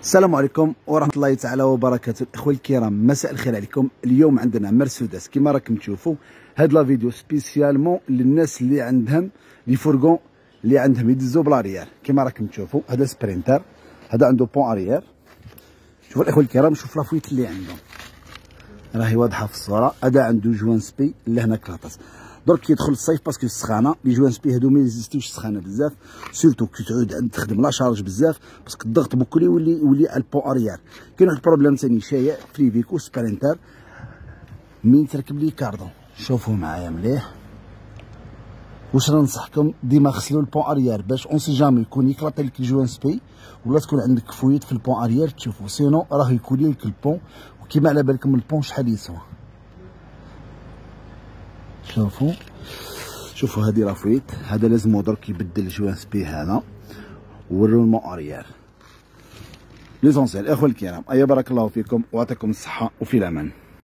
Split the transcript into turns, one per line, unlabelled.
السلام عليكم ورحمة الله تعالى وبركاته. الإخوة الكرام، مساء الخير عليكم. اليوم عندنا مرسيدس كما راكم تشوفوا. هاد لا فيديو سبيسيالمون للناس اللي عندهم لي فورغون اللي عندهم يدزوا بلاريير. كما راكم تشوفوا هذا سبرينتر، هذا عنده بون اريير. شوفوا الإخوة الكرام، شوف لافويت اللي عنده راهي واضحة في الصورة. هذا عنده جوان سبي اللي هنا كلاطاس. درك كيدخل الصيف باسكو السخانه لي جوان سبي هادو ما يزيستوش السخانه بزاف، سيرتو كي تعود تخدم لا شارج بزاف باسكو الضغط بكل يولي على البون اريير. كاين واحد البروبليم ثاني شايع في فيكو سبرينتر من تركب لي كاردون. شوفوا معايا مليح. واش ننصحكم ديما غسلوا البون اريير باش اون سي جامي يكون يكلاطي لك الجوان سبي ولا تكون عندك فويت في البون اريير تشوفوا، سينو راه يكولي لك البون. وكيما على بالكم البون شحال يسوى. شوفوا هذه لافويت، هذا لازم درك يبدل الجوان سبي هذا ووروا المون اريير. ليزونسيال الاخوه الكرام، ايا بارك الله فيكم ويعطيكم الصحه وفي الامان.